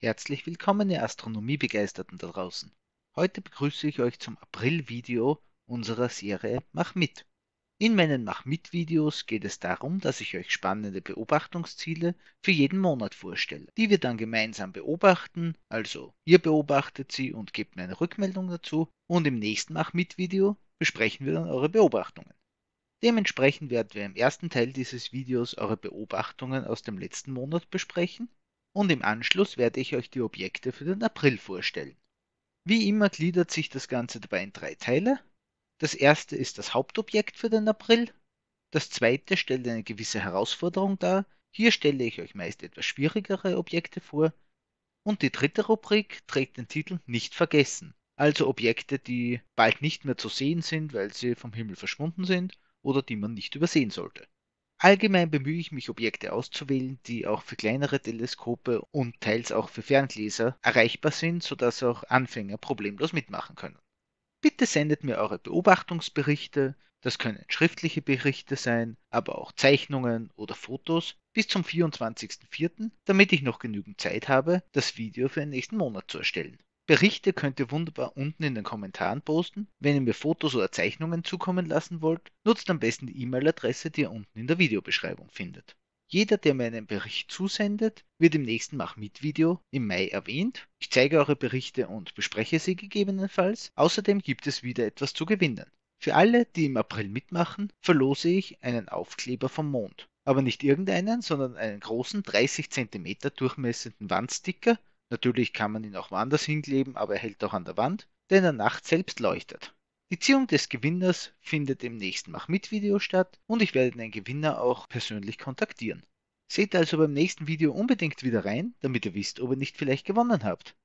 Herzlich willkommen, ihr Astronomiebegeisterten da draußen. Heute begrüße ich euch zum April-Video unserer Serie Mach mit. In meinen Mach mit-Videos geht es darum, dass ich euch spannende Beobachtungsziele für jeden Monat vorstelle, die wir dann gemeinsam beobachten, also ihr beobachtet sie und gebt mir eine Rückmeldung dazu und im nächsten Mach mit-Video besprechen wir dann eure Beobachtungen. Dementsprechend werden wir im ersten Teil dieses Videos eure Beobachtungen aus dem letzten Monat besprechen und im Anschluss werde ich euch die Objekte für den April vorstellen. Wie immer gliedert sich das Ganze dabei in 3 Teile. Das erste ist das Hauptobjekt für den April. Das zweite stellt eine gewisse Herausforderung dar. Hier stelle ich euch meist etwas schwierigere Objekte vor. Und die dritte Rubrik trägt den Titel Nicht vergessen. Also Objekte, die bald nicht mehr zu sehen sind, weil sie vom Himmel verschwunden sind oder die man nicht übersehen sollte. Allgemein bemühe ich mich, Objekte auszuwählen, die auch für kleinere Teleskope und teils auch für Ferngläser erreichbar sind, sodass auch Anfänger problemlos mitmachen können. Bitte sendet mir eure Beobachtungsberichte, das können schriftliche Berichte sein, aber auch Zeichnungen oder Fotos, bis zum 24.04., damit ich noch genügend Zeit habe, das Video für den nächsten Monat zu erstellen. Berichte könnt ihr wunderbar unten in den Kommentaren posten. Wenn ihr mir Fotos oder Zeichnungen zukommen lassen wollt, nutzt am besten die E-Mail-Adresse, die ihr unten in der Videobeschreibung findet. Jeder, der mir einen Bericht zusendet, wird im nächsten Mach-Mit-Video im Mai erwähnt. Ich zeige eure Berichte und bespreche sie gegebenenfalls. Außerdem gibt es wieder etwas zu gewinnen. Für alle, die im April mitmachen, verlose ich einen Aufkleber vom Mond. Aber nicht irgendeinen, sondern einen großen 30 cm durchmessenden Wandsticker. Natürlich kann man ihn auch woanders hinkleben, aber er hält auch an der Wand, der in der Nacht selbst leuchtet. Die Ziehung des Gewinners findet im nächsten Mach-Mit-Video statt und ich werde den Gewinner auch persönlich kontaktieren. Seht also beim nächsten Video unbedingt wieder rein, damit ihr wisst, ob ihr nicht vielleicht gewonnen habt.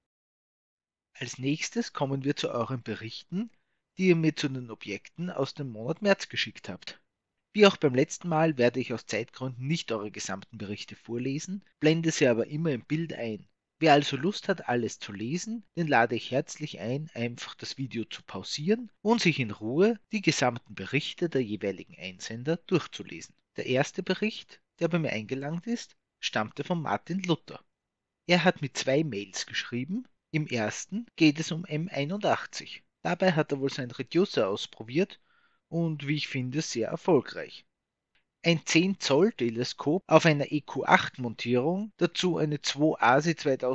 Als nächstes kommen wir zu euren Berichten, die ihr mir zu den Objekten aus dem Monat März geschickt habt. Wie auch beim letzten Mal werde ich aus Zeitgründen nicht eure gesamten Berichte vorlesen, blende sie aber immer im Bild ein. Wer also Lust hat, alles zu lesen, den lade ich herzlich ein, einfach das Video zu pausieren und sich in Ruhe die gesamten Berichte der jeweiligen Einsender durchzulesen. Der erste Bericht, der bei mir eingelangt ist, stammte von Martin Luther. Er hat mit 2 Mails geschrieben. Im ersten geht es um M81. Dabei hat er wohl seinen Reducer ausprobiert und wie ich finde, sehr erfolgreich. Ein 10 Zoll Teleskop auf einer EQ8 Montierung, dazu eine 2 ASI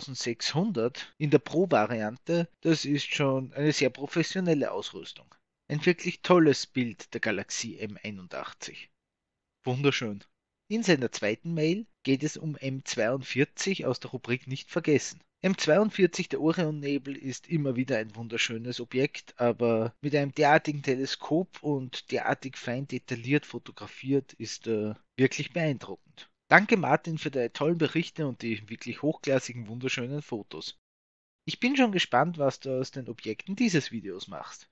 2600 in der Pro-Variante, das ist schon eine sehr professionelle Ausrüstung. Ein wirklich tolles Bild der Galaxie M81. Wunderschön. In seiner zweiten Mail geht es um M42 aus der Rubrik Nicht vergessen. M42, der Orionnebel, ist immer wieder ein wunderschönes Objekt, aber mit einem derartigen Teleskop und derartig fein detailliert fotografiert ist wirklich beeindruckend. Danke Martin für deine tollen Berichte und die wirklich hochklassigen, wunderschönen Fotos. Ich bin schon gespannt, was du aus den Objekten dieses Videos machst.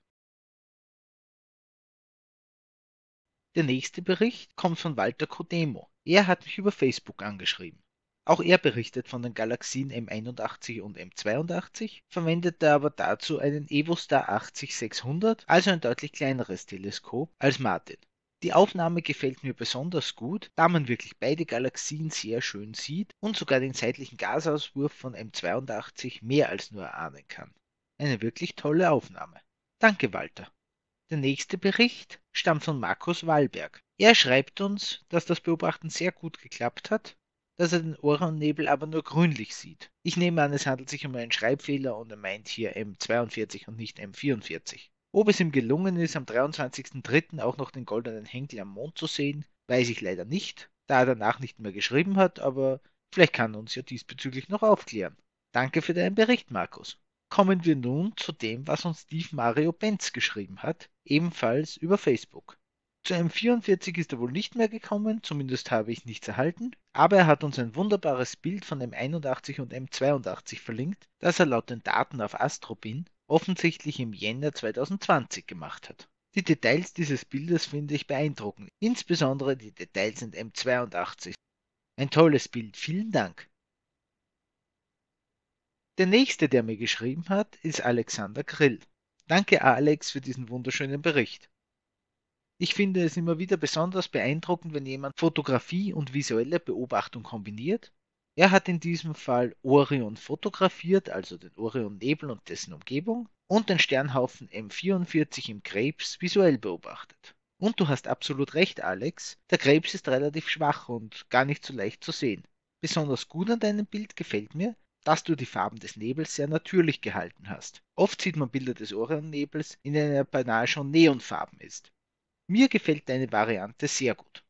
Der nächste Bericht kommt von Walter Kodemo. Er hat mich über Facebook angeschrieben. Auch er berichtet von den Galaxien M81 und M82, verwendete aber dazu einen EvoStar 80600, also ein deutlich kleineres Teleskop, als Martin. Die Aufnahme gefällt mir besonders gut, da man wirklich beide Galaxien sehr schön sieht und sogar den seitlichen Gasauswurf von M82 mehr als nur erahnen kann. Eine wirklich tolle Aufnahme. Danke, Walter. Der nächste Bericht stammt von Markus Wallberg. Er schreibt uns, dass das Beobachten sehr gut geklappt hat, dass er den Orionnebel aber nur grünlich sieht. Ich nehme an, es handelt sich um einen Schreibfehler und er meint hier M42 und nicht M44. Ob es ihm gelungen ist, am 23.03. auch noch den goldenen Henkel am Mond zu sehen, weiß ich leider nicht, da er danach nicht mehr geschrieben hat, aber vielleicht kann er uns ja diesbezüglich noch aufklären. Danke für deinen Bericht, Markus. Kommen wir nun zu dem, was uns Steve Mario Benz geschrieben hat, ebenfalls über Facebook. Zu M44 ist er wohl nicht mehr gekommen, zumindest habe ich nichts erhalten, aber er hat uns ein wunderbares Bild von M81 und M82 verlinkt, das er laut den Daten auf Astrobin offensichtlich im Jänner 2020 gemacht hat. Die Details dieses Bildes finde ich beeindruckend, insbesondere die Details in M82. Ein tolles Bild, vielen Dank. Der nächste, der mir geschrieben hat, ist Alexander Grill. Danke, Alex, für diesen wunderschönen Bericht. Ich finde es immer wieder besonders beeindruckend, wenn jemand Fotografie und visuelle Beobachtung kombiniert. Er hat in diesem Fall Orion fotografiert, also den Orionnebel und dessen Umgebung, und den Sternhaufen M44 im Krebs visuell beobachtet. Und du hast absolut recht, Alex, der Krebs ist relativ schwach und gar nicht so leicht zu sehen. Besonders gut an deinem Bild gefällt mir, dass du die Farben des Nebels sehr natürlich gehalten hast. Oft sieht man Bilder des Orionnebels, in denen er beinahe schon neonfarben ist. Mir gefällt deine Variante sehr gut.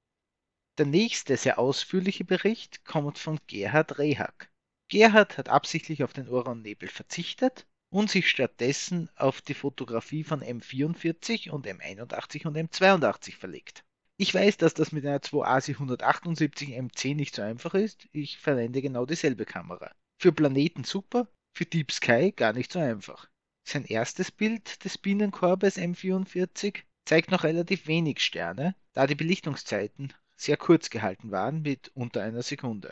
Der nächste sehr ausführliche Bericht kommt von Gerhard Rehak. Gerhard hat absichtlich auf den Orionnebel verzichtet und sich stattdessen auf die Fotografie von M44 und M81 und M82 verlegt. Ich weiß, dass das mit einer 2ASI 178 M10 nicht so einfach ist. Ich verwende genau dieselbe Kamera. Für Planeten super, für Deep Sky gar nicht so einfach. Sein erstes Bild des Bienenkorbes M44 zeigt noch relativ wenig Sterne, da die Belichtungszeiten sehr kurz gehalten waren mit unter einer Sekunde.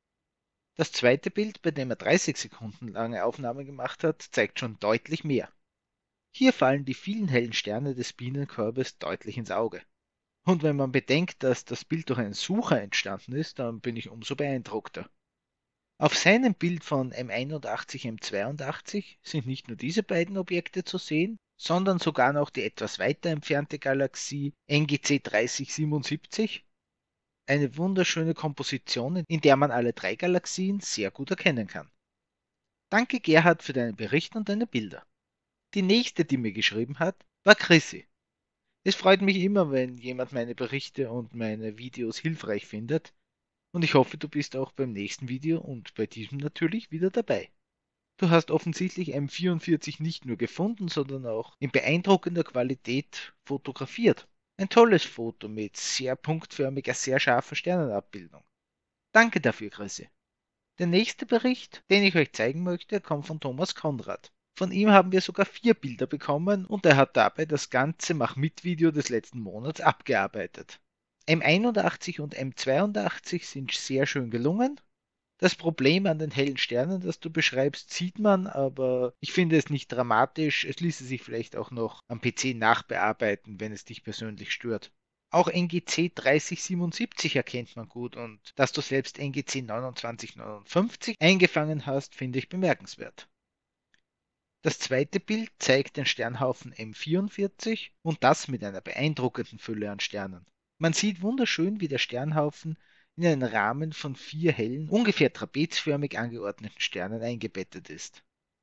Das zweite Bild, bei dem er 30 Sekunden lange Aufnahme gemacht hat, zeigt schon deutlich mehr. Hier fallen die vielen hellen Sterne des Bienenkorbes deutlich ins Auge. Und wenn man bedenkt, dass das Bild durch einen Sucher entstanden ist, dann bin ich umso beeindruckter. Auf seinem Bild von M81, M82 sind nicht nur diese beiden Objekte zu sehen, sondern sogar noch die etwas weiter entfernte Galaxie NGC 3077, eine wunderschöne Komposition, in der man alle drei Galaxien sehr gut erkennen kann. Danke Gerhard für deinen Bericht und deine Bilder. Die nächste, die mir geschrieben hat, war Chrissy. Es freut mich immer, wenn jemand meine Berichte und meine Videos hilfreich findet, und ich hoffe, du bist auch beim nächsten Video und bei diesem natürlich wieder dabei. Du hast offensichtlich M44 nicht nur gefunden, sondern auch in beeindruckender Qualität fotografiert. Ein tolles Foto mit sehr punktförmiger, sehr scharfer Sternenabbildung. Danke dafür, Chrissy. Der nächste Bericht, den ich euch zeigen möchte, kommt von Thomas Konrad. Von ihm haben wir sogar 4 Bilder bekommen und er hat dabei das ganze Mach-Mit-Video des letzten Monats abgearbeitet. M81 und M82 sind sehr schön gelungen. Das Problem an den hellen Sternen, das du beschreibst, sieht man, aber ich finde es nicht dramatisch. Es ließe sich vielleicht auch noch am PC nachbearbeiten, wenn es dich persönlich stört. Auch NGC 3077 erkennt man gut und dass du selbst NGC 2959 eingefangen hast, finde ich bemerkenswert. Das zweite Bild zeigt den Sternhaufen M44 und das mit einer beeindruckenden Fülle an Sternen. Man sieht wunderschön, wie der Sternhaufen in einen Rahmen von 4 hellen, ungefähr trapezförmig angeordneten Sternen eingebettet ist.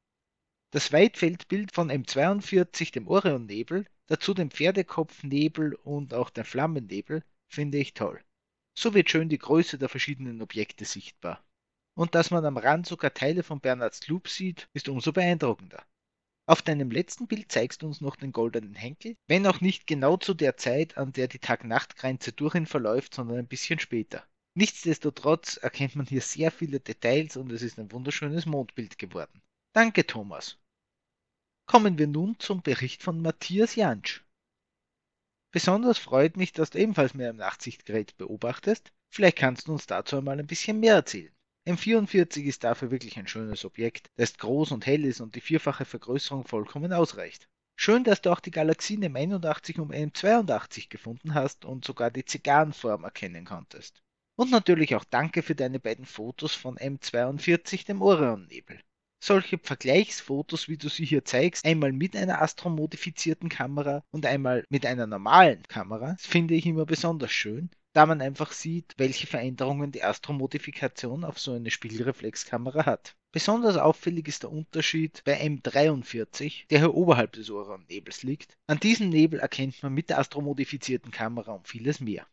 Das Weitfeldbild von M42, dem Orionnebel, dazu dem Pferdekopfnebel und auch der Flammennebel, finde ich toll. So wird schön die Größe der verschiedenen Objekte sichtbar. Und dass man am Rand sogar Teile von Bernards Loop sieht, ist umso beeindruckender. Auf deinem letzten Bild zeigst du uns noch den goldenen Henkel, wenn auch nicht genau zu der Zeit, an der die Tag-Nacht-Grenze durch ihn verläuft, sondern ein bisschen später. Nichtsdestotrotz erkennt man hier sehr viele Details und es ist ein wunderschönes Mondbild geworden. Danke, Thomas. Kommen wir nun zum Bericht von Matthias Jansch. Besonders freut mich, dass du ebenfalls mit einem Nachtsichtgerät beobachtest. Vielleicht kannst du uns dazu einmal ein bisschen mehr erzählen. M44 ist dafür wirklich ein schönes Objekt, das groß und hell ist und die vierfache Vergrößerung vollkommen ausreicht. Schön, dass du auch die Galaxien M81 und M82 gefunden hast und sogar die Zigarrenform erkennen konntest. Und natürlich auch danke für deine beiden Fotos von M42, dem Orionnebel. Solche Vergleichsfotos, wie du sie hier zeigst, einmal mit einer astromodifizierten Kamera und einmal mit einer normalen Kamera, finde ich immer besonders schön, da man einfach sieht, welche Veränderungen die Astromodifikation auf so eine Spiegelreflexkamera hat. Besonders auffällig ist der Unterschied bei M43, der hier oberhalb des Orionnebels liegt. An diesem Nebel erkennt man mit der astromodifizierten Kamera und vieles mehr.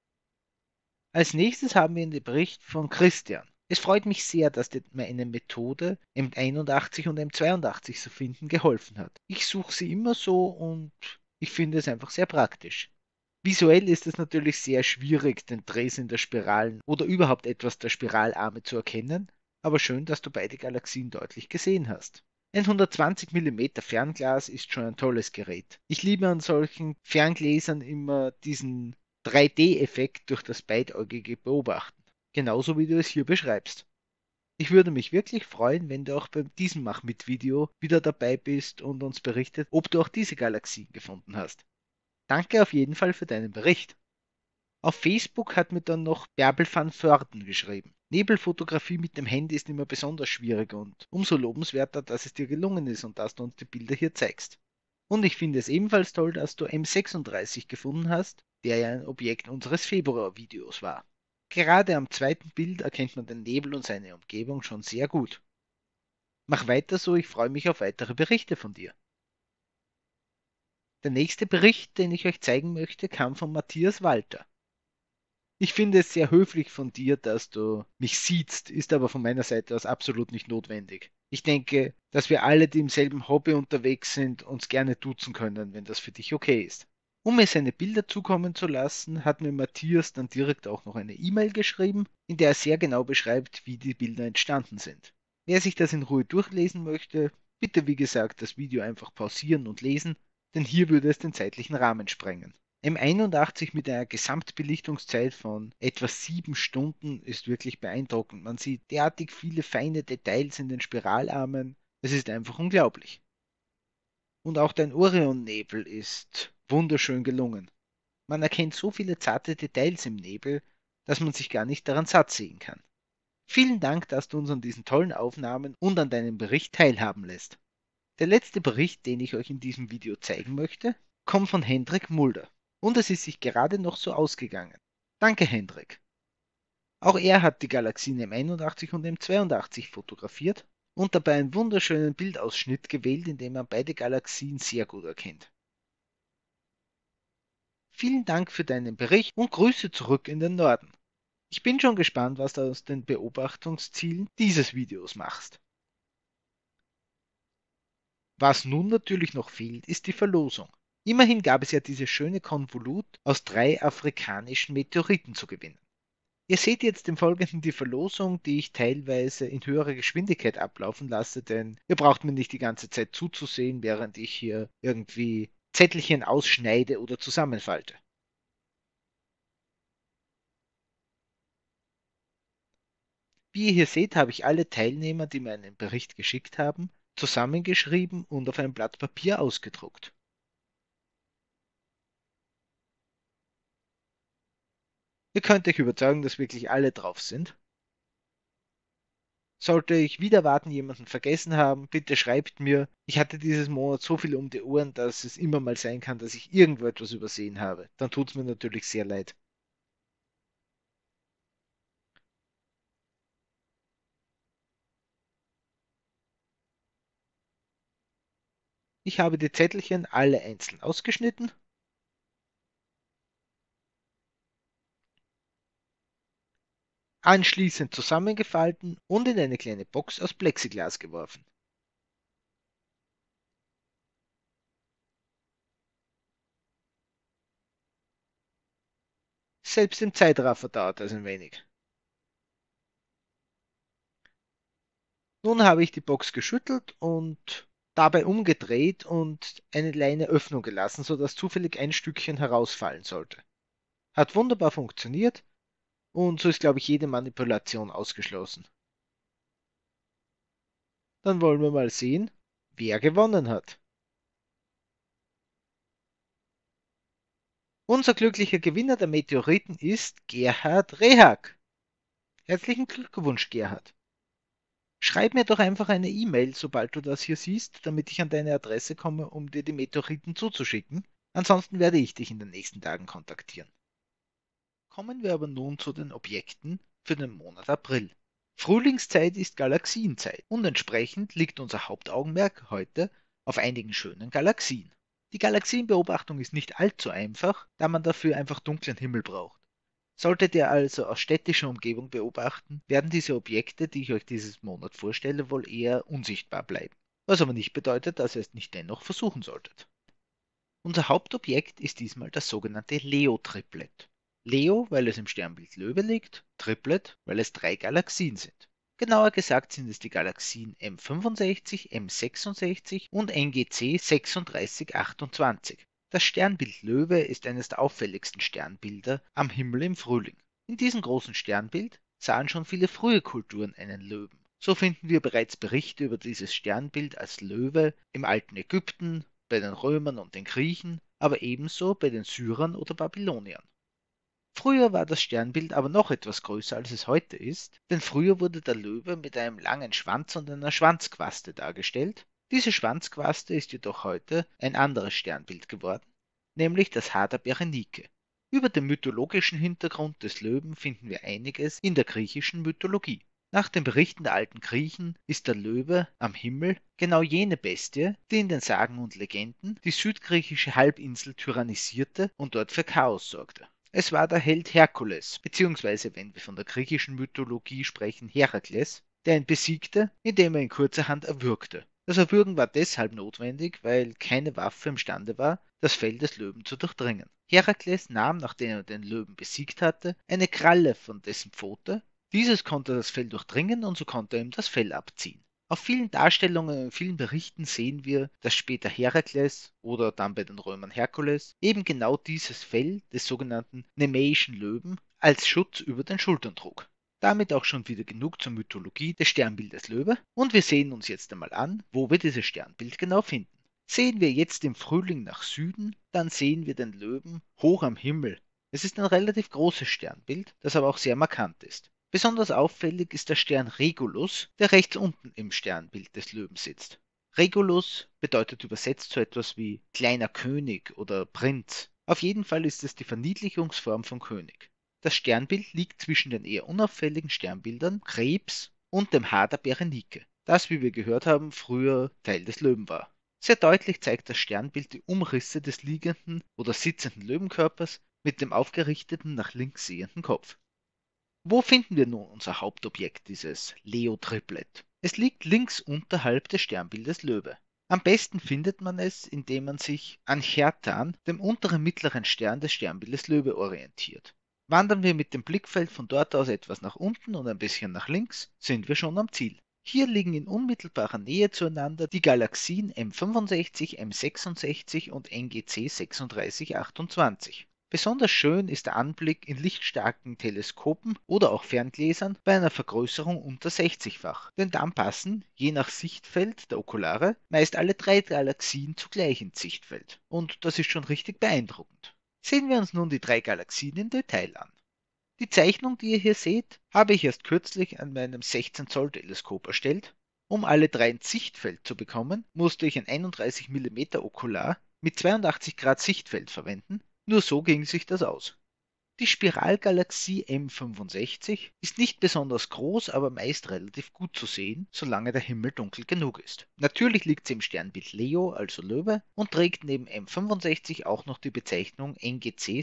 Als nächstes haben wir den Bericht von Christian. Es freut mich sehr, dass dir meine Methode M81 und M82 zu finden geholfen hat. Ich suche sie immer so und ich finde es einfach sehr praktisch. Visuell ist es natürlich sehr schwierig, den Drehsinn der Spiralen oder überhaupt etwas der Spiralarme zu erkennen, aber schön, dass du beide Galaxien deutlich gesehen hast. Ein 120 mm Fernglas ist schon ein tolles Gerät. Ich liebe an solchen Ferngläsern immer diesen 3D-Effekt durch das beidäugige Beobachten. Genauso wie du es hier beschreibst. Ich würde mich wirklich freuen, wenn du auch bei diesem Mach-Mit-Video wieder dabei bist und uns berichtet, ob du auch diese Galaxien gefunden hast. Danke auf jeden Fall für deinen Bericht. Auf Facebook hat mir dann noch Bärbel van Vörten geschrieben. Nebelfotografie mit dem Handy ist immer besonders schwierig und umso lobenswerter, dass es dir gelungen ist und dass du uns die Bilder hier zeigst. Und ich finde es ebenfalls toll, dass du M36 gefunden hast, der ja ein Objekt unseres Februar-Videos war. Gerade am zweiten Bild erkennt man den Nebel und seine Umgebung schon sehr gut. Mach weiter so, ich freue mich auf weitere Berichte von dir. Der nächste Bericht, den ich euch zeigen möchte, kam von Matthias Walter. Ich finde es sehr höflich von dir, dass du mich siehst, ist aber von meiner Seite aus absolut nicht notwendig. Ich denke, dass wir alle, die im selben Hobby unterwegs sind, uns gerne duzen können, wenn das für dich okay ist. Um mir seine Bilder zukommen zu lassen, hat mir Matthias dann direkt auch noch eine E-Mail geschrieben, in der er sehr genau beschreibt, wie die Bilder entstanden sind. Wer sich das in Ruhe durchlesen möchte, bitte wie gesagt das Video einfach pausieren und lesen, denn hier würde es den zeitlichen Rahmen sprengen. M81 mit einer Gesamtbelichtungszeit von etwa 7 Stunden ist wirklich beeindruckend. Man sieht derartig viele feine Details in den Spiralarmen. Es ist einfach unglaublich. Und auch dein Orionnebel ist wunderschön gelungen. Man erkennt so viele zarte Details im Nebel, dass man sich gar nicht daran satt sehen kann. Vielen Dank, dass du uns an diesen tollen Aufnahmen und an deinem Bericht teilhaben lässt. Der letzte Bericht, den ich euch in diesem Video zeigen möchte, kommt von Hendrik Mulder. Und es ist sich gerade noch so ausgegangen. Danke, Hendrik. Auch er hat die Galaxien M81 und M82 fotografiert und dabei einen wunderschönen Bildausschnitt gewählt, in dem man beide Galaxien sehr gut erkennt. Vielen Dank für deinen Bericht und Grüße zurück in den Norden. Ich bin schon gespannt, was du aus den Beobachtungszielen dieses Videos machst. Was nun natürlich noch fehlt, ist die Verlosung. Immerhin gab es ja dieses schöne Konvolut aus 3 afrikanischen Meteoriten zu gewinnen. Ihr seht jetzt im Folgenden die Verlosung, die ich teilweise in höherer Geschwindigkeit ablaufen lasse, denn ihr braucht mir nicht die ganze Zeit zuzusehen, während ich hier irgendwie Zettelchen ausschneide oder zusammenfalte. Wie ihr hier seht, habe ich alle Teilnehmer, die mir einen Bericht geschickt haben, zusammengeschrieben und auf ein Blatt Papier ausgedruckt. Ihr könnt euch überzeugen, dass wirklich alle drauf sind. Sollte ich wieder warten, jemanden vergessen haben, bitte schreibt mir. Ich hatte dieses Monat so viel um die Ohren, dass es immer mal sein kann, dass ich irgendwo etwas übersehen habe. Dann tut es mir natürlich sehr leid. Ich habe die Zettelchen alle einzeln ausgeschnitten, anschließend zusammengefalten und in eine kleine Box aus Plexiglas geworfen. Selbst im Zeitraffer dauert das ein wenig. Nun habe ich die Box geschüttelt und dabei umgedreht und eine kleine Öffnung gelassen, sodass zufällig ein Stückchen herausfallen sollte. Hat wunderbar funktioniert und so ist, glaube ich, jede Manipulation ausgeschlossen. Dann wollen wir mal sehen, wer gewonnen hat. Unser glücklicher Gewinner der Meteoriten ist Gerhard Rehak. Herzlichen Glückwunsch, Gerhard. Schreib mir doch einfach eine E-Mail, sobald du das hier siehst, damit ich an deine Adresse komme, um dir die Meteoriten zuzuschicken. Ansonsten werde ich dich in den nächsten Tagen kontaktieren. Kommen wir aber nun zu den Objekten für den Monat April. Frühlingszeit ist Galaxienzeit und entsprechend liegt unser Hauptaugenmerk heute auf einigen schönen Galaxien. Die Galaxienbeobachtung ist nicht allzu einfach, da man dafür einfach dunklen Himmel braucht. Solltet ihr also aus städtischer Umgebung beobachten, werden diese Objekte, die ich euch dieses Monat vorstelle, wohl eher unsichtbar bleiben. Was aber nicht bedeutet, dass ihr es nicht dennoch versuchen solltet. Unser Hauptobjekt ist diesmal das sogenannte Leo-Triplet. Leo, weil es im Sternbild Löwe liegt, Triplet, weil es 3 Galaxien sind. Genauer gesagt sind es die Galaxien M65, M66 und NGC 3628. Das Sternbild Löwe ist eines der auffälligsten Sternbilder am Himmel im Frühling. In diesem großen Sternbild sahen schon viele frühe Kulturen einen Löwen. So finden wir bereits Berichte über dieses Sternbild als Löwe im alten Ägypten, bei den Römern und den Griechen, aber ebenso bei den Syrern oder Babyloniern. Früher war das Sternbild aber noch etwas größer, als es heute ist, denn früher wurde der Löwe mit einem langen Schwanz und einer Schwanzquaste dargestellt. Diese Schwanzquaste ist jedoch heute ein anderes Sternbild geworden, nämlich das Hadar Berenike. Über den mythologischen Hintergrund des Löwen finden wir einiges in der griechischen Mythologie. Nach den Berichten der alten Griechen ist der Löwe am Himmel genau jene Bestie, die in den Sagen und Legenden die südgriechische Halbinsel tyrannisierte und dort für Chaos sorgte. Es war der Held Herkules, beziehungsweise wenn wir von der griechischen Mythologie sprechen, Herakles, der ihn besiegte, indem er ihn kurzerhand erwürgte. Das Erwürgen war deshalb notwendig, weil keine Waffe imstande war, das Fell des Löwen zu durchdringen. Herakles nahm, nachdem er den Löwen besiegt hatte, eine Kralle von dessen Pfote. Dieses konnte das Fell durchdringen und so konnte er ihm das Fell abziehen. Auf vielen Darstellungen und vielen Berichten sehen wir, dass später Herakles oder dann bei den Römern Herkules eben genau dieses Fell des sogenannten Nemeischen Löwen als Schutz über den Schultern trug. Damit auch schon wieder genug zur Mythologie des Sternbildes Löwe und wir sehen uns jetzt einmal an, wo wir dieses Sternbild genau finden. Sehen wir jetzt im Frühling nach Süden, dann sehen wir den Löwen hoch am Himmel. Es ist ein relativ großes Sternbild, das aber auch sehr markant ist. Besonders auffällig ist der Stern Regulus, der rechts unten im Sternbild des Löwen sitzt. Regulus bedeutet übersetzt so etwas wie kleiner König oder Prinz. Auf jeden Fall ist es die Verniedlichungsform von König. Das Sternbild liegt zwischen den eher unauffälligen Sternbildern Krebs und dem Hadar Berenike, das, wie wir gehört haben, früher Teil des Löwen war. Sehr deutlich zeigt das Sternbild die Umrisse des liegenden oder sitzenden Löwenkörpers mit dem aufgerichteten nach links sehenden Kopf. Wo finden wir nun unser Hauptobjekt, dieses Leo-Triplet? Es liegt links unterhalb des Sternbildes Löwe. Am besten findet man es, indem man sich an Chertan, dem unteren mittleren Stern des Sternbildes Löwe, orientiert. Wandern wir mit dem Blickfeld von dort aus etwas nach unten und ein bisschen nach links, sind wir schon am Ziel. Hier liegen in unmittelbarer Nähe zueinander die Galaxien M65, M66 und NGC 3628. Besonders schön ist der Anblick in lichtstarken Teleskopen oder auch Ferngläsern bei einer Vergrößerung unter 60-fach, denn dann passen, je nach Sichtfeld der Okulare, meist alle drei Galaxien zugleich ins Sichtfeld. Und das ist schon richtig beeindruckend. Sehen wir uns nun die drei Galaxien im Detail an. Die Zeichnung, die ihr hier seht, habe ich erst kürzlich an meinem 16 Zoll Teleskop erstellt. Um alle drei ins Sichtfeld zu bekommen, musste ich ein 31 mm Okular mit 82 Grad Sichtfeld verwenden. Nur so ging sich das aus. Die Spiralgalaxie M65 ist nicht besonders groß, aber meist relativ gut zu sehen, solange der Himmel dunkel genug ist. Natürlich liegt sie im Sternbild Leo, also Löwe, und trägt neben M65 auch noch die Bezeichnung NGC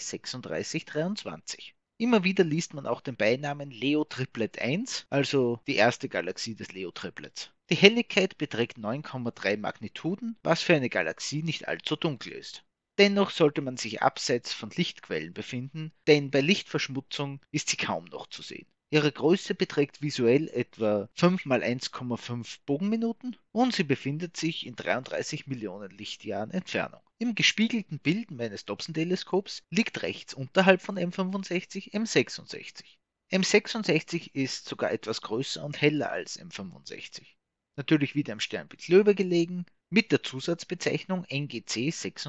3623. Immer wieder liest man auch den Beinamen Leo Triplet 1, also die erste Galaxie des Leo Triplets. Die Helligkeit beträgt 9,3 Magnituden, was für eine Galaxie nicht allzu dunkel ist. Dennoch sollte man sich abseits von Lichtquellen befinden, denn bei Lichtverschmutzung ist sie kaum noch zu sehen. Ihre Größe beträgt visuell etwa 5 mal 1,5 Bogenminuten und sie befindet sich in 33 Millionen Lichtjahren Entfernung. Im gespiegelten Bild meines Dobson-Teleskops liegt rechts unterhalb von M65 M66. M66 ist sogar etwas größer und heller als M65. Natürlich wieder im Sternbild Löwe gelegen, mit der Zusatzbezeichnung NGC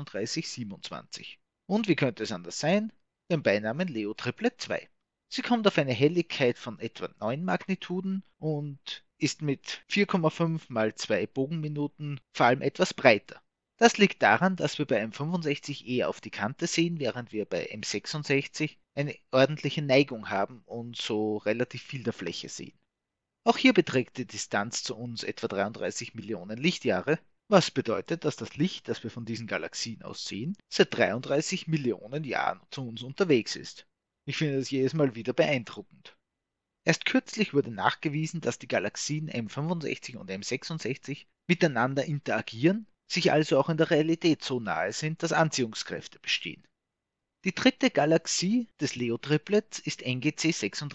3627. Und wie könnte es anders sein? Den Beinamen Leo Triplet 2. Sie kommt auf eine Helligkeit von etwa 9 Magnituden und ist mit 4,5 mal 2 Bogenminuten vor allem etwas breiter. Das liegt daran, dass wir bei M65 eher auf die Kante sehen, während wir bei M66 eine ordentliche Neigung haben und so relativ viel der Fläche sehen. Auch hier beträgt die Distanz zu uns etwa 33 Millionen Lichtjahre, was bedeutet, dass das Licht, das wir von diesen Galaxien aus sehen, seit 33 Millionen Jahren zu uns unterwegs ist. Ich finde das jedes Mal wieder beeindruckend. Erst kürzlich wurde nachgewiesen, dass die Galaxien M65 und M66 miteinander interagieren, sich also auch in der Realität so nahe sind, dass Anziehungskräfte bestehen. Die dritte Galaxie des Leo-Triplets ist NGC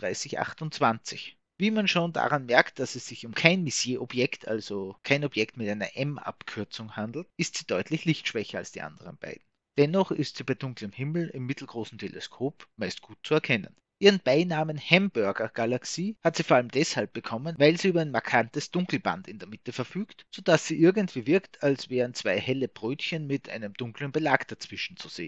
3628. Wie man schon daran merkt, dass es sich um kein Messier-Objekt, also kein Objekt mit einer M-Abkürzung handelt, ist sie deutlich lichtschwächer als die anderen beiden. Dennoch ist sie bei dunklem Himmel im mittelgroßen Teleskop meist gut zu erkennen. Ihren Beinamen Hamburger-Galaxie hat sie vor allem deshalb bekommen, weil sie über ein markantes Dunkelband in der Mitte verfügt, sodass sie irgendwie wirkt, als wären zwei helle Brötchen mit einem dunklen Belag dazwischen zu sehen.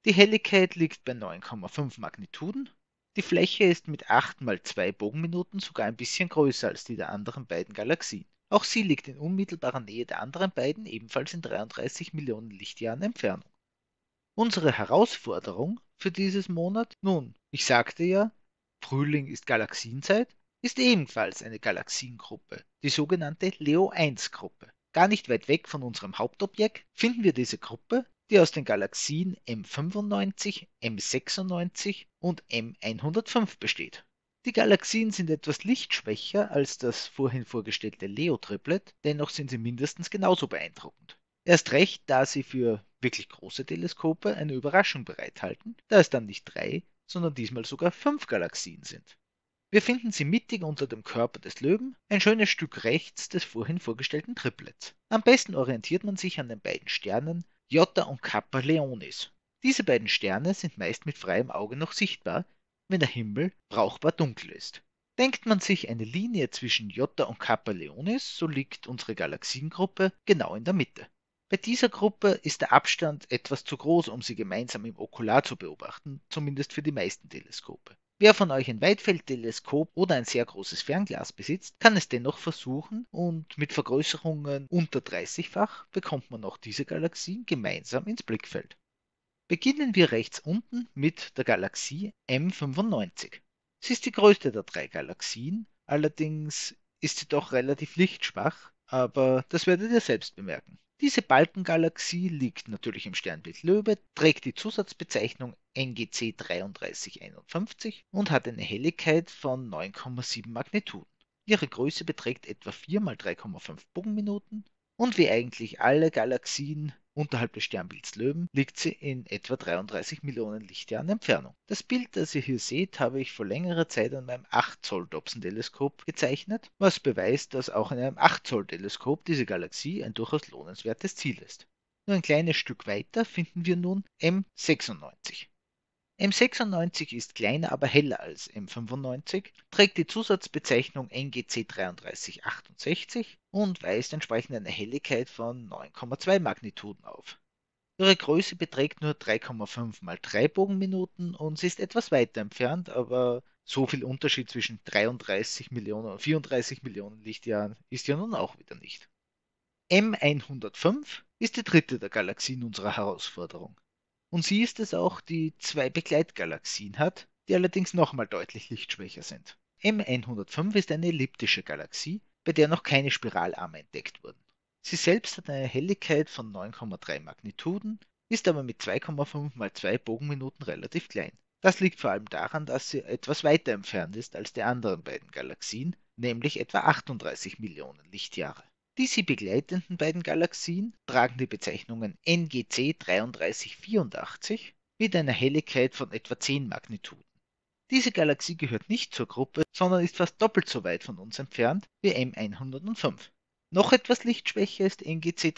Die Helligkeit liegt bei 9,5 Magnituden. Die Fläche ist mit 8 mal 2 Bogenminuten sogar ein bisschen größer als die der anderen beiden Galaxien. Auch sie liegt in unmittelbarer Nähe der anderen beiden, ebenfalls in 33 Millionen Lichtjahren Entfernung. Unsere Herausforderung für dieses Monat, nun, ich sagte ja, Frühling ist Galaxienzeit, ist ebenfalls eine Galaxiengruppe, die sogenannte Leo-1-Gruppe. Gar nicht weit weg von unserem Hauptobjekt finden wir diese Gruppe, die aus den Galaxien M95, M96 und M105 besteht. Die Galaxien sind etwas lichtschwächer als das vorhin vorgestellte Leo-Triplet, dennoch sind sie mindestens genauso beeindruckend. Erst recht, da sie für wirklich große Teleskope eine Überraschung bereithalten, da es dann nicht 3, sondern diesmal sogar 5 Galaxien sind. Wir finden sie mittig unter dem Körper des Löwen, ein schönes Stück rechts des vorhin vorgestellten Triplets. Am besten orientiert man sich an den beiden Sternen Jota und Kappa Leonis. Diese beiden Sterne sind meist mit freiem Auge noch sichtbar, wenn der Himmel brauchbar dunkel ist. Denkt man sich eine Linie zwischen Jota und Kappa Leonis, so liegt unsere Galaxiengruppe genau in der Mitte. Bei dieser Gruppe ist der Abstand etwas zu groß, um sie gemeinsam im Okular zu beobachten, zumindest für die meisten Teleskope. Wer von euch ein Weitfeldteleskop oder ein sehr großes Fernglas besitzt, kann es dennoch versuchen und mit Vergrößerungen unter 30-fach bekommt man auch diese Galaxien gemeinsam ins Blickfeld. Beginnen wir rechts unten mit der Galaxie M95. Sie ist die größte der 3 Galaxien, allerdings ist sie doch relativ lichtschwach, aber das werdet ihr selbst bemerken. Diese Balkengalaxie liegt natürlich im Sternbild Löwe, trägt die Zusatzbezeichnung NGC 3351 und hat eine Helligkeit von 9,7 Magnituden. Ihre Größe beträgt etwa 4 mal 3,5 Bogenminuten und wie eigentlich alle Galaxien unterhalb des Sternbilds Löwen liegt sie in etwa 33 Millionen Lichtjahren Entfernung. Das Bild, das ihr hier seht, habe ich vor längerer Zeit an meinem 8 Zoll Dobson-Teleskop gezeichnet, was beweist, dass auch in einem 8 Zoll Teleskop diese Galaxie ein durchaus lohnenswertes Ziel ist. Nur ein kleines Stück weiter finden wir nun M96. M96 ist kleiner, aber heller als M95, trägt die Zusatzbezeichnung NGC 3368 und weist entsprechend eine Helligkeit von 9,2 Magnituden auf. Ihre Größe beträgt nur 3,5 mal 3 Bogenminuten und sie ist etwas weiter entfernt, aber so viel Unterschied zwischen 33 Millionen und 34 Millionen Lichtjahren ist ja nun auch wieder nicht. M105 ist die dritte der Galaxien unserer Herausforderung. Und sie ist es auch, die 2 Begleitgalaxien hat, die allerdings nochmal deutlich lichtschwächer sind. M105 ist eine elliptische Galaxie, bei der noch keine Spiralarme entdeckt wurden. Sie selbst hat eine Helligkeit von 9,3 Magnituden, ist aber mit 2,5 mal 2 Bogenminuten relativ klein. Das liegt vor allem daran, dass sie etwas weiter entfernt ist als die anderen beiden Galaxien, nämlich etwa 38 Millionen Lichtjahre. Die sie begleitenden beiden Galaxien tragen die Bezeichnungen NGC 3384 mit einer Helligkeit von etwa 10 Magnituden. Diese Galaxie gehört nicht zur Gruppe, sondern ist fast doppelt so weit von uns entfernt wie M105. Noch etwas lichtschwächer ist NGC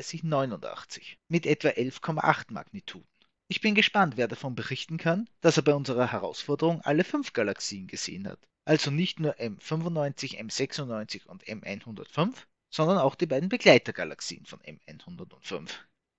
3389 mit etwa 11,8 Magnituden. Ich bin gespannt, wer davon berichten kann, dass er bei unserer Herausforderung alle 5 Galaxien gesehen hat. Also nicht nur M95, M96 und M105, sondern auch die beiden Begleitergalaxien von M105.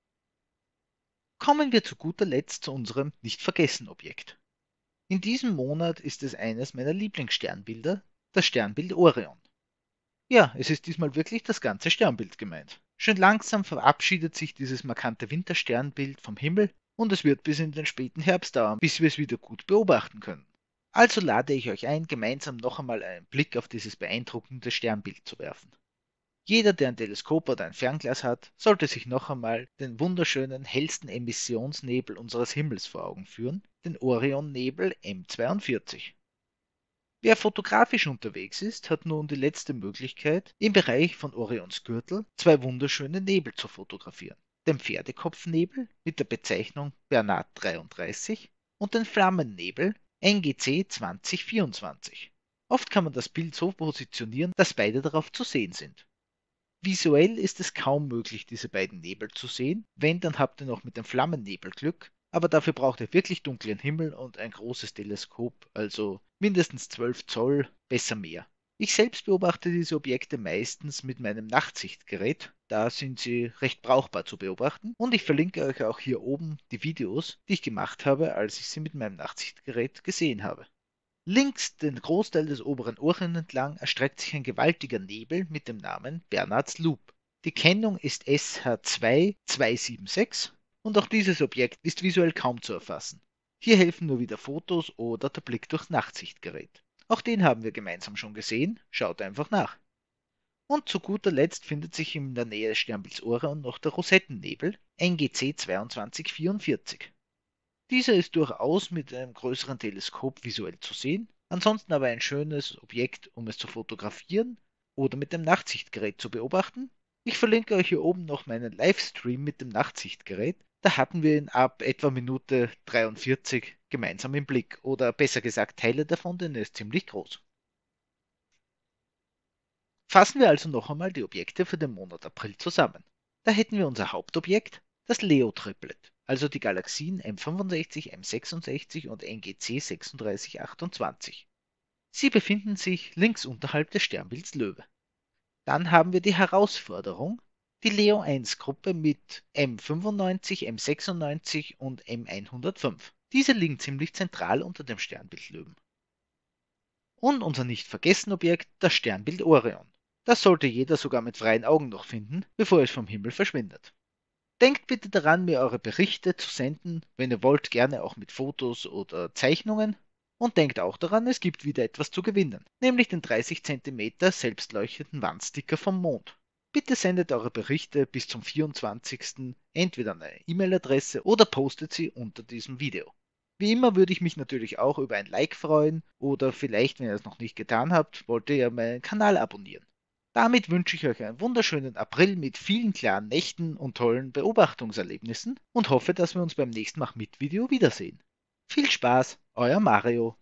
Kommen wir zu guter Letzt zu unserem Nicht-Vergessen-Objekt. In diesem Monat ist es eines meiner Lieblingssternbilder, das Sternbild Orion. Ja, es ist diesmal wirklich das ganze Sternbild gemeint. Schön langsam verabschiedet sich dieses markante Wintersternbild vom Himmel und es wird bis in den späten Herbst dauern, bis wir es wieder gut beobachten können. Also lade ich euch ein, gemeinsam noch einmal einen Blick auf dieses beeindruckende Sternbild zu werfen. Jeder, der ein Teleskop oder ein Fernglas hat, sollte sich noch einmal den wunderschönen hellsten Emissionsnebel unseres Himmels vor Augen führen, den Orionnebel M42. Wer fotografisch unterwegs ist, hat nun die letzte Möglichkeit, im Bereich von Orions Gürtel 2 wunderschöne Nebel zu fotografieren. Den Pferdekopfnebel mit der Bezeichnung Bernard 33 und den Flammennebel NGC 2024. Oft kann man das Bild so positionieren, dass beide darauf zu sehen sind. Visuell ist es kaum möglich, diese beiden Nebel zu sehen. Wenn, dann habt ihr noch mit dem Flammennebel Glück, aber dafür braucht ihr wirklich dunklen Himmel und ein großes Teleskop, also mindestens 12 Zoll, besser mehr. Ich selbst beobachte diese Objekte meistens mit meinem Nachtsichtgerät, da sind sie recht brauchbar zu beobachten und ich verlinke euch auch hier oben die Videos, die ich gemacht habe, als ich sie mit meinem Nachtsichtgerät gesehen habe. Links den Großteil des oberen Orion entlang erstreckt sich ein gewaltiger Nebel mit dem Namen Bernards Loop. Die Kennung ist SH2276 und auch dieses Objekt ist visuell kaum zu erfassen. Hier helfen nur wieder Fotos oder der Blick durchs Nachtsichtgerät. Auch den haben wir gemeinsam schon gesehen, schaut einfach nach. Und zu guter Letzt findet sich in der Nähe des Sternbilds Orion noch der Rosettennebel NGC 2244. Dieser ist durchaus mit einem größeren Teleskop visuell zu sehen, ansonsten aber ein schönes Objekt, um es zu fotografieren oder mit dem Nachtsichtgerät zu beobachten. Ich verlinke euch hier oben noch meinen Livestream mit dem Nachtsichtgerät. Da hatten wir ihn ab etwa Minute 43 gemeinsam im Blick oder besser gesagt Teile davon, denn er ist ziemlich groß. Fassen wir also noch einmal die Objekte für den Monat April zusammen. Da hätten wir unser Hauptobjekt, das Leo-Triplet, also die Galaxien M65, M66 und NGC 3628. Sie befinden sich links unterhalb des Sternbilds Löwe. Dann haben wir die Herausforderung, die Leo 1-Gruppe mit M95, M96 und M105. Diese liegen ziemlich zentral unter dem Sternbild Löwen. Und unser nicht vergessen Objekt, das Sternbild Orion. Das sollte jeder sogar mit freien Augen noch finden, bevor es vom Himmel verschwindet. Denkt bitte daran, mir eure Berichte zu senden, wenn ihr wollt, gerne auch mit Fotos oder Zeichnungen. Und denkt auch daran, es gibt wieder etwas zu gewinnen, nämlich den 30 cm selbstleuchtenden Wandsticker vom Mond. Bitte sendet eure Berichte bis zum 24. entweder an eine E-Mail-Adresse oder postet sie unter diesem Video. Wie immer würde ich mich natürlich auch über ein Like freuen oder vielleicht, wenn ihr es noch nicht getan habt, wollt ihr meinen Kanal abonnieren. Damit wünsche ich euch einen wunderschönen April mit vielen klaren Nächten und tollen Beobachtungserlebnissen und hoffe, dass wir uns beim nächsten Mach-Mit-Video wiedersehen. Viel Spaß, euer Mario.